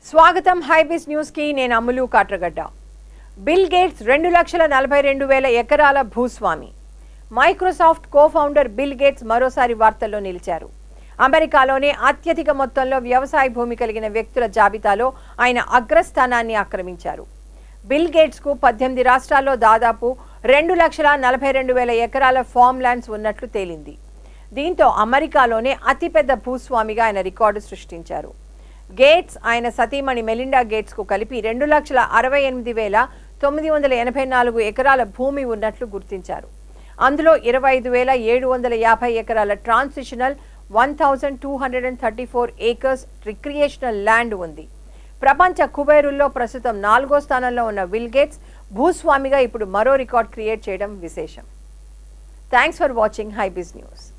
స్వాగతం హైబీస్ న్యూస్ కి నేను అమ్ములు కాట్రగడ్డ. బిల్ గేట్స్ 2,42,000 ఎకరాల భూస్వామి. మైక్రోసాఫ్ట్ కో-ఫౌండర్ బిల్ గేట్స్ మరోసారి వార్తల్లో నిలిచారు. అమెరికాలోనే అత్యధిక మొత్తంలో వ్యవసాయ భూమి కలిగిన వ్యక్తుల జాబితాలో ఆయన అగ్రస్థానాన్ని ఆక్రమించారు. బిల్ గేట్స్ కు 18 రాష్ట్రాల్లో దాదాపు 2,42,000 ఎకరాల ఫామ్ ల్యాండ్స్ ఉన్నట్లు తేలింది. దీంతో అమెరికాలోనే అతిపెద్ద భూస్వామిగా ఆయన రికార్డు సృష్టించారు. గేట్స్ ఆయన సతీమణి మెలిండా గేట్స్ కు కలిపి 2,68,984 ఎకరాల భూమి ఉన్నట్లు గుర్తించారు. అందులో 25,750 ఎకరాల ట్రాన్సిషనల్, 1,234 ఏకర్స్ రిక్రియేషనల్ ల్యాండ్ ఉంది. ప్రపంచ కుబేరుల్లో ప్రస్తుతం 4వ స్థానంలో ఉన్న బిల్ గేట్స్ భూస్వామిగా ఇప్పుడు మరో రికార్డ్ క్రియేట్ చేయడం విశేషం. Thanks for watching HyBiz news.